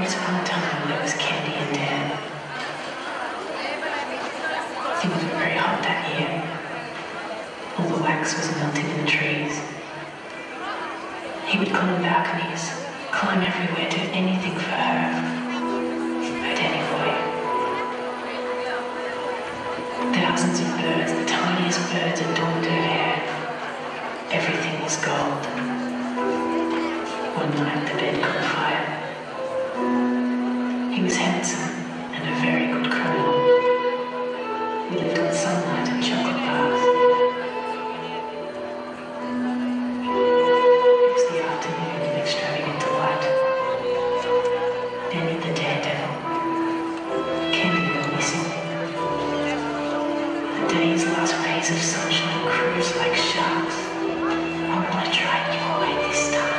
Once upon a time, there was Candy and Dan. It was very hot that year. All the wax was melting in the trees. He would climb balconies, climb everywhere, do anything for her. But anyway, thousands of birds, the tiniest birds, adorned her hair. Everything was gold. One night the bed caught fire. He was handsome and a very good criminal. We lived on sunlight and chocolate bars. It was the afternoon of extravagant delight. Danny the daredevil. Candy were missing. The day's last rays of sunshine cruised like sharks. I want to try you away this time.